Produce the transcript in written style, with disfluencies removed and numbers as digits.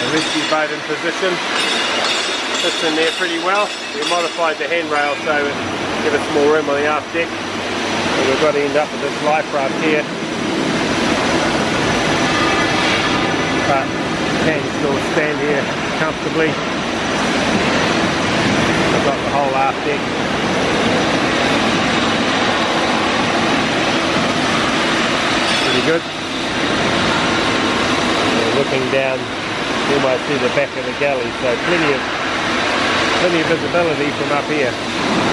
rescue boat in position. Fits in there pretty well. We modified the handrail so it give us more room on the aft deck. And we've got to end up with this life raft here. But can still stand here comfortably. I've got the whole aft deck. Pretty good. We're looking down almost through the back of the galley, so plenty of visibility from up here.